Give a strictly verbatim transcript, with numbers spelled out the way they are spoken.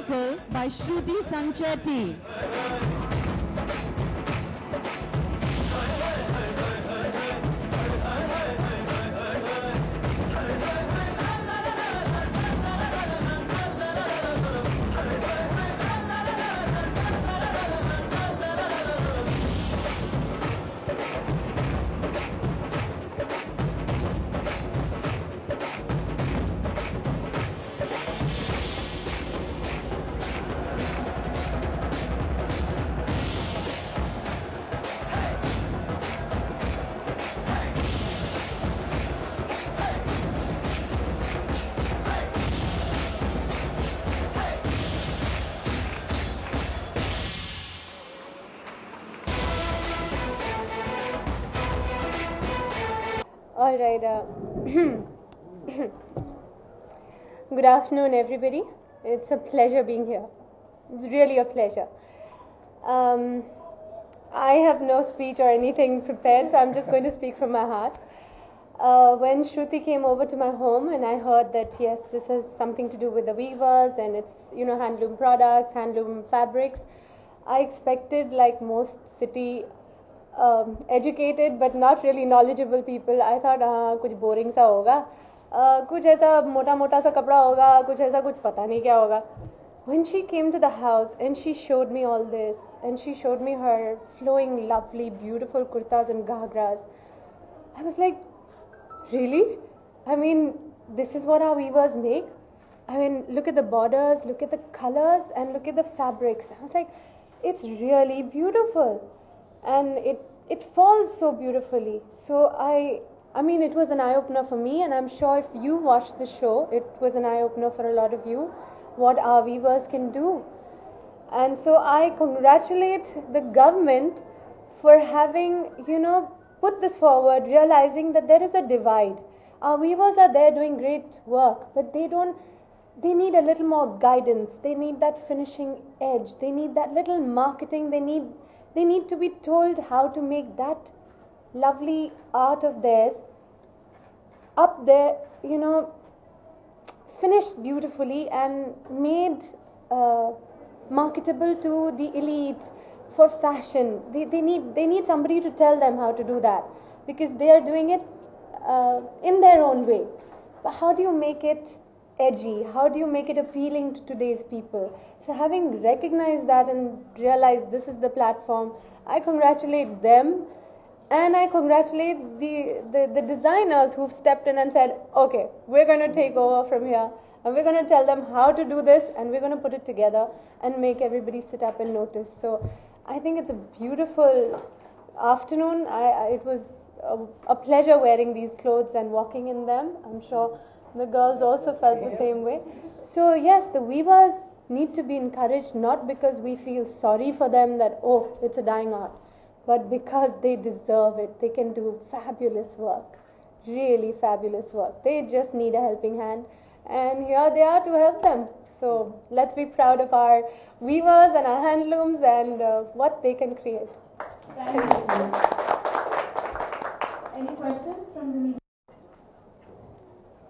Beautiful by Shruti Sanchetti. All right. Uh, good afternoon, everybody. It's a pleasure being here. It's really a pleasure. Um, I have no speech or anything prepared, so I'm just going to speak from my heart. Uh, when Shruti came over to my home and I heard that yes, this has something to do with the weavers and it's, you know, handloom products, handloom fabrics, I expected, like most city um, educated but not really knowledgeable people, I thought हाँ कुछ boring सा होगा, uh, कुछ ऐसा मोटा मोटा सा कपड़ा होगा, कुछ ऐसा कुछ पता नहीं क्या होगा. When she came to the house and she showed me all this and she showed me her flowing, lovely, beautiful kurtas and ghagras, I was like, really? I mean, this is what our weavers make? I mean, look at the borders, look at the colors, and look at the fabrics. I was like, it's really beautiful. And it, it falls so beautifully. So I, I mean, it was an eye-opener for me, and I'm sure if you watched the show, it was an eye-opener for a lot of you, what our weavers can do. And so I congratulate the government for having, you know, put this forward, realizing that there is a divide. Our weavers are there doing great work, but they don't, they need a little more guidance. They need that finishing edge. They need that little marketing. They need, they need to be told how to make that lovely art of theirs up there, you know, finished beautifully and made uh, marketable to the elite for fashion. They, they need they need somebody to tell them how to do that, because they are doing it uh, in their own way. But how do you make it edgy? How do you make it appealing to today's people? So having recognized that and realized this is the platform, I congratulate them. And I congratulate the, the, the designers who've stepped in and said, okay, we're going to take over from here and we're going to tell them how to do this and we're going to put it together and make everybody sit up and notice. So I think it's a beautiful afternoon. I, I, it was a, a pleasure wearing these clothes and walking in them. I'm sure the girls also felt the same way. So yes, the weavers need to be encouraged, not because we feel sorry for them that, oh, it's a dying art, but because they deserve it. They can do fabulous work, really fabulous work. They just need a helping hand, and here they are to help them. So let's be proud of our weavers and our handlooms and uh, what they can create. Thank you. Any questions from the media?